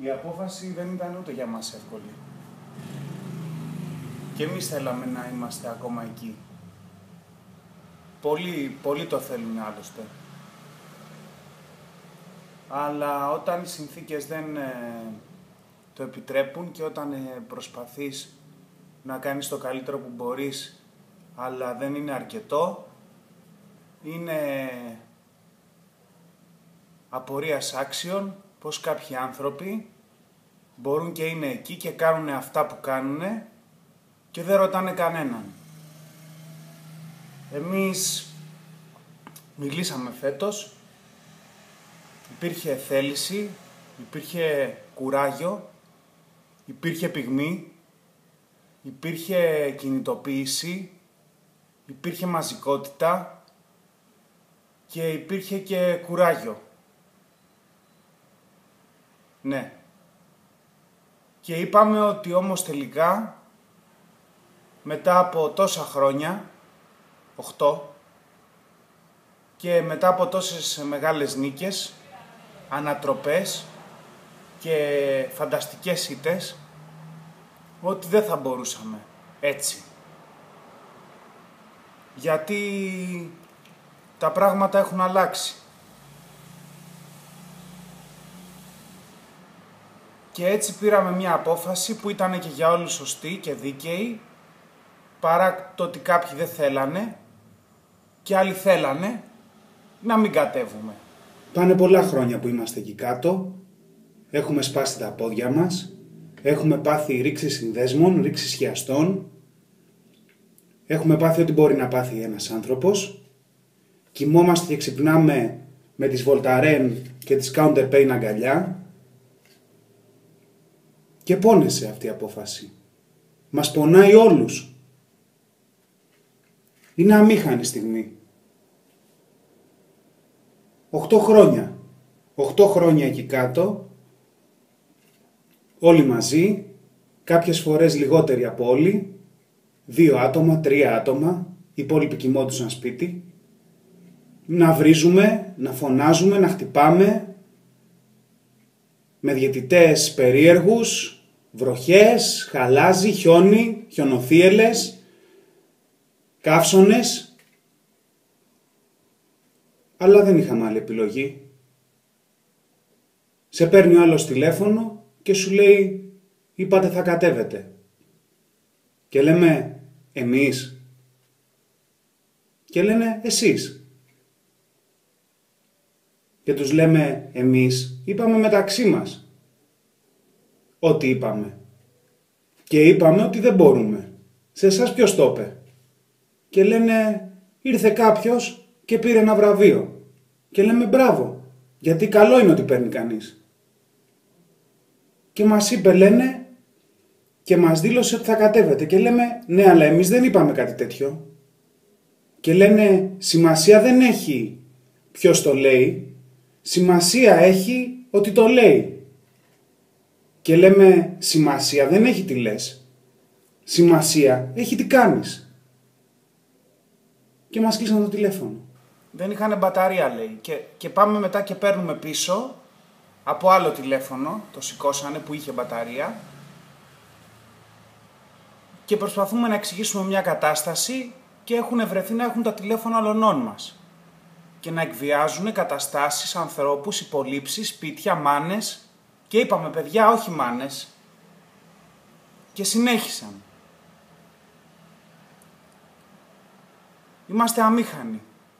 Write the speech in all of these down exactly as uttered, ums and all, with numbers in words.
Η απόφαση δεν ήταν ούτε για μας εύκολη. Και εμείς θέλαμε να είμαστε ακόμα εκεί. Πολλοί, πολλοί το θέλουν άλλωστε. Αλλά όταν οι συνθήκες δεν ε, το επιτρέπουν και όταν ε, προσπαθείς να κάνεις το καλύτερο που μπορείς, αλλά δεν είναι αρκετό, είναι απορίας άξιων πως κάποιοι άνθρωποι μπορούν και είναι εκεί και κάνουν αυτά που κάνουν και δεν ρωτάνε κανέναν. Εμείς μιλήσαμε φέτος, υπήρχε θέληση, υπήρχε κουράγιο, υπήρχε πυγμή, υπήρχε κινητοποίηση, υπήρχε μαζικότητα και υπήρχε και κουράγιο. Ναι. Και είπαμε ότι όμως τελικά, μετά από τόσα χρόνια, οχτώ, και μετά από τόσες μεγάλες νίκες, ανατροπές και φανταστικές ήττες, ότι δεν θα μπορούσαμε έτσι. Γιατί τα πράγματα έχουν αλλάξει. Και έτσι πήραμε μια απόφαση που ήταν και για όλους σωστή και δίκαιη, παρά το ότι κάποιοι δεν θέλανε και άλλοι θέλανε, να μην κατέβουμε. Πάνε πολλά χρόνια που είμαστε εκεί κάτω, έχουμε σπάσει τα πόδια μας, έχουμε πάθει ρήξεις συνδέσμων, ρήξεις χιαστών, έχουμε πάθει ό,τι μπορεί να πάθει ένας άνθρωπος, κοιμόμαστε και ξυπνάμε με τις Voltaren και τις Counter Pain αγκαλιά και πόνεσε αυτή η απόφαση. Μας πονάει όλους. Είναι αμήχανη στιγμή. Οχτώ χρόνια. Οχτώ χρόνια εκεί κάτω. Όλοι μαζί. Κάποιες φορές λιγότεροι από όλοι. Δύο άτομα, τρία άτομα. Οι υπόλοιποι κοιμόντουσαν σπίτι. Να βρίζουμε, να φωνάζουμε, να χτυπάμε. Με διαιτητές περίεργους. Βροχές, χαλάζι, χιόνι, χιονοθύελες. Καύσονες. Αλλά δεν είχαμε άλλη επιλογή. Σε παίρνει ο άλλος τηλέφωνο και σου λέει είπατε θα κατέβετε. Και λέμε εμείς. Και λένε εσείς. Και τους λέμε εμείς είπαμε μεταξύ μας. Ό,τι είπαμε. Και είπαμε ότι δεν μπορούμε. Σε εσάς ποιος το είπε. Και λένε ήρθε κάποιος και πήρε ένα βραβείο. Και λέμε μπράβο, γιατί καλό είναι ότι παίρνει κανείς. Και μας είπε λένε και μας δήλωσε ότι θα κατέβετε. Και λέμε ναι αλλά εμείς δεν είπαμε κάτι τέτοιο. Και λένε σημασία δεν έχει ποιος το λέει, σημασία έχει ότι το λέει. Και λέμε σημασία δεν έχει τι λες, σημασία έχει τι κάνεις. Και μας κλείσαν το τηλέφωνο. Δεν είχανε μπαταρία λέει και, και πάμε μετά και παίρνουμε πίσω από άλλο τηλέφωνο, το σηκώσανε που είχε μπαταρία και προσπαθούμε να εξηγήσουμε μια κατάσταση και έχουν βρεθεί να έχουν τα τηλέφωνα αλλωνών μας και να εκβιάζουν καταστάσεις, ανθρώπους, υπολείψεις, σπίτια, μάνες και είπαμε παιδιά όχι μάνες και συνέχισαν. Είμαστε αμήχανοι.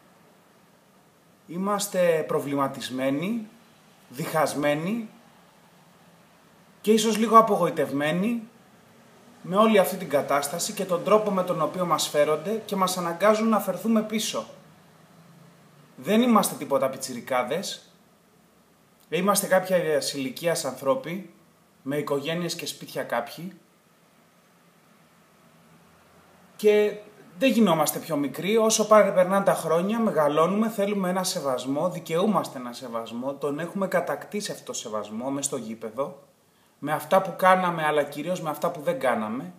Είμαστε προβληματισμένοι, διχασμένοι και ίσως λίγο απογοητευμένοι με όλη αυτή την κατάσταση και τον τρόπο με τον οποίο μας φέρονται και μας αναγκάζουν να φερθούμε πίσω. Δεν είμαστε τίποτα πιτσιρικάδες, είμαστε κάποια ηλικίας ανθρώποι, με οικογένειες και σπίτια κάποιοι και δεν γινόμαστε πιο μικροί, όσο περνάνε τα χρόνια, μεγαλώνουμε, θέλουμε ένα σεβασμό, δικαιούμαστε ένα σεβασμό, τον έχουμε κατακτήσει αυτό το σεβασμό μες στο γήπεδο, με αυτά που κάναμε, αλλά κυρίως με αυτά που δεν κάναμε.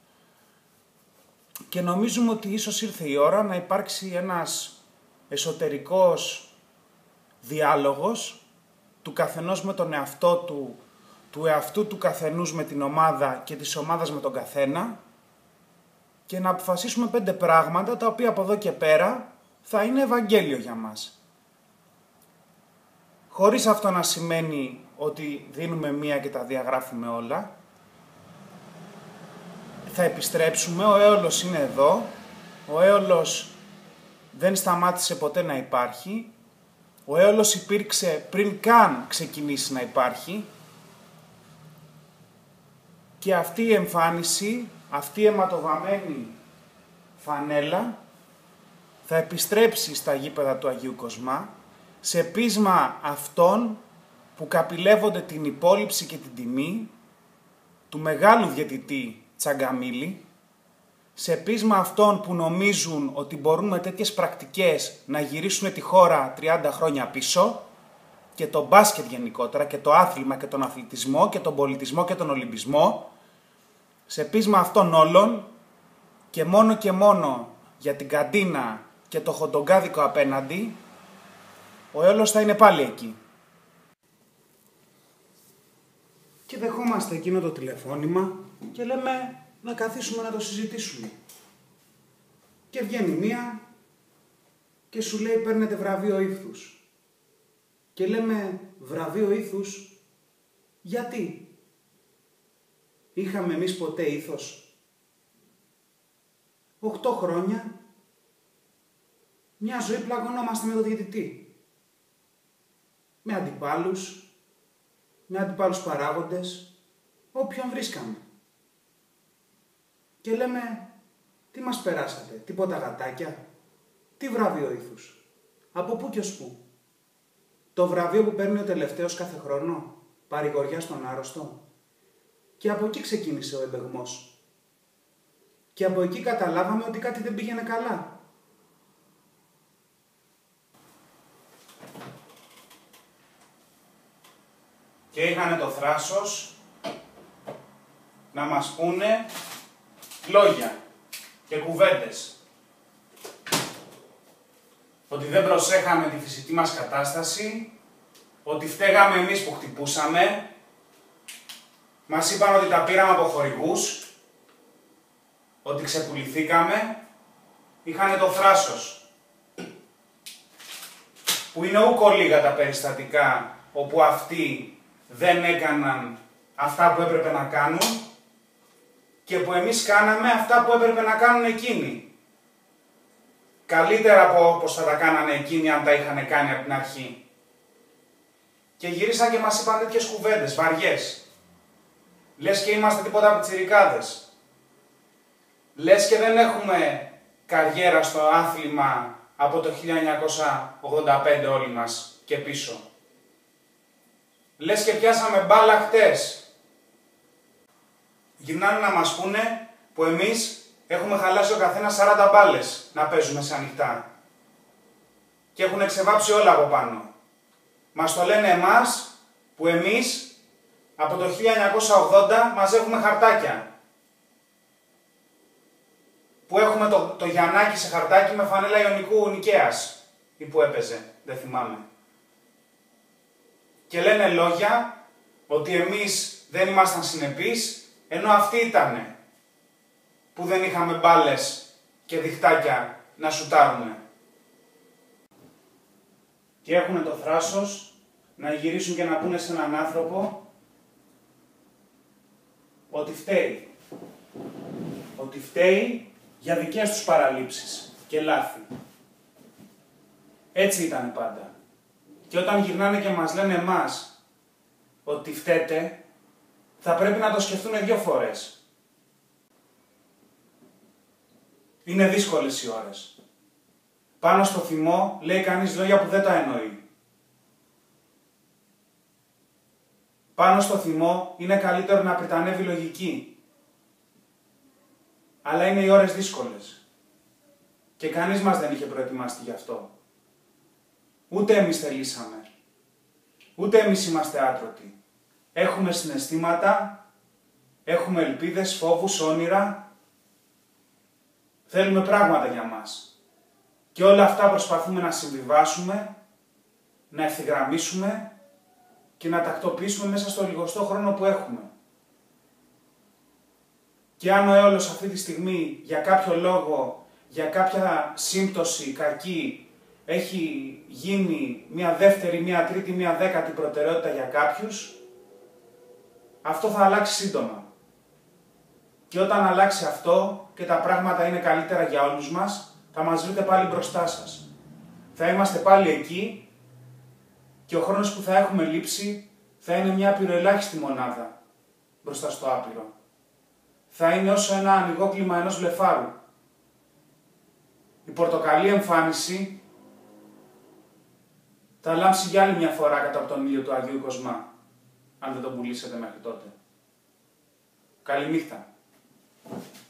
Και νομίζουμε ότι ίσως ήρθε η ώρα να υπάρξει ένας εσωτερικός διάλογος του καθενός με τον εαυτό του, του εαυτού του καθενούς με την ομάδα και της ομάδας με τον καθένα και να αποφασίσουμε πέντε πράγματα τα οποία από εδώ και πέρα θα είναι Ευαγγέλιο για μας. Χωρίς αυτό να σημαίνει ότι δίνουμε μία και τα διαγράφουμε όλα. Θα επιστρέψουμε, ο έολος είναι εδώ, ο έολος δεν σταμάτησε ποτέ να υπάρχει, ο έολος υπήρξε πριν καν ξεκινήσει να υπάρχει και αυτή η εμφάνιση, αυτή η αιματοβαμμένη φανέλα θα επιστρέψει στα γήπεδα του Αγίου Κοσμά σε πείσμα αυτών που καπηλεύονται την υπόλοιψη και την τιμή του μεγάλου διαιτητή Τσαγκαμίλη, σε πείσμα αυτών που νομίζουν ότι μπορούν με τέτοιες πρακτικές να γυρίσουν τη χώρα τριάντα χρόνια πίσω και το μπάσκετ γενικότερα και το άθλημα και τον αθλητισμό και τον πολιτισμό και τον ολυμπισμό, σε πείσμα αυτών όλων και μόνο και μόνο για την καντίνα και το χοντογκάδικο απέναντι, ο έολος θα είναι πάλι εκεί. Και δεχόμαστε εκείνο το τηλεφώνημα και λέμε να καθίσουμε να το συζητήσουμε. Και βγαίνει μία και σου λέει παίρνετε βραβείο ήθους. Και λέμε βραβείο ήθους γιατί? Είχαμε εμείς ποτέ ήθος? Οχτώ χρόνια μια ζωή πλαγωνόμαστε με τον διαιτητή. Με αντιπάλους, με αντιπάλους παράγοντες, όποιον βρίσκαμε. Και λέμε, τι μας περάσατε, τίποτα γατάκια, τι βραβείο ήθους, από πού και ως πού? Το βραβείο που παίρνει ο τελευταίος κάθε χρόνο, παρηγοριά στον άρρωστο. Και από εκεί ξεκίνησε ο εμπεγμός. Και από εκεί καταλάβαμε ότι κάτι δεν πήγαινε καλά. Και είχανε το θράσος να μας πούνε λόγια και κουβέντες. Ότι δεν προσέχαμε τη φυσική μας κατάσταση, ότι φταίγαμε εμείς που χτυπούσαμε, μας είπαν ότι τα πήραμε από χορηγούς, ότι ξεπουληθήκαμε, είχανε το θράσος. Που είναι ούκο λίγα τα περιστατικά όπου αυτοί δεν έκαναν αυτά που έπρεπε να κάνουν και που εμείς κάναμε αυτά που έπρεπε να κάνουν εκείνοι. Καλύτερα από όπως θα τα κάνανε εκείνοι αν τα είχαν κάνει από την αρχή. Και γυρίσαν και μας είπαν τέτοιες κουβέντες, βαριές. Λες και είμαστε τίποτα πιτσιρικάδες. Λες και δεν έχουμε καριέρα στο άθλημα από το χίλια εννιακόσια ογδόντα πέντε όλοι μας και πίσω. Λες και πιάσαμε μπάλα χτες. Γυρνάνε να μας πούνε που εμείς έχουμε χαλάσει ο καθένας σαράντα μπάλες να παίζουμε σε ανοιχτά. Και έχουν ξεβάψει όλα από πάνω. Μας το λένε εμάς που εμείς από το χίλια εννιακόσια ογδόντα μαζεύουμε χαρτάκια. Που έχουμε το, το Γιαννάκι σε χαρτάκι με φανέλα Ιωνικού Νικαίας ή που έπαιζε, δεν θυμάμαι. Και λένε λόγια ότι εμείς δεν ήμασταν συνεπείς, ενώ αυτοί ήτανε που δεν είχαμε μπάλες και διχτάκια να σουτάρουμε. Και έχουν το θράσος να γυρίσουν και να πούνε σε έναν άνθρωπο ότι φταίει. Ότι φταίει για δικές τους παραλήψεις και λάθη. Έτσι ήταν πάντα. Και όταν γυρνάνε και μας λένε εμάς ότι φταίτε, θα πρέπει να το σκεφτούν δύο φορές. Είναι δύσκολες οι ώρες. Πάνω στο θυμό λέει κανείς λόγια που δεν τα εννοεί. Πάνω στο θυμό είναι καλύτερο να πριτανεύει λογική. Αλλά είναι οι ώρες δύσκολες. Και κανείς μας δεν είχε προετοιμαστεί γι' αυτό. Ούτε εμείς θελήσαμε. Ούτε εμείς είμαστε άτρωτοι. Έχουμε συναισθήματα, έχουμε ελπίδες, φόβους, όνειρα. Θέλουμε πράγματα για μας. Και όλα αυτά προσπαθούμε να συμβιβάσουμε, να ευθυγραμμίσουμε και να τακτοποιήσουμε μέσα στο λιγοστό χρόνο που έχουμε. Και αν ο έολος αυτή τη στιγμή για κάποιο λόγο, για κάποια σύμπτωση κακή, έχει γίνει μια δεύτερη, μια τρίτη, μια δέκατη προτεραιότητα για κάποιους, αυτό θα αλλάξει σύντομα. Και όταν αλλάξει αυτό και τα πράγματα είναι καλύτερα για όλους μας, θα μας βρείτε πάλι μπροστά σας. Θα είμαστε πάλι εκεί και ο χρόνος που θα έχουμε λείψει θα είναι μια απειροελάχιστη μονάδα μπροστά στο άπειρο. Θα είναι όσο ένα ανοιγόκλιμα ενός βλεφάρου. Η πορτοκαλί εμφάνιση θα λάμψει για άλλη μια φορά κάτω από τον ήλιο του Αγίου Κοσμά, αν δεν τον πουλήσετε μέχρι τότε. Καληνύχτα.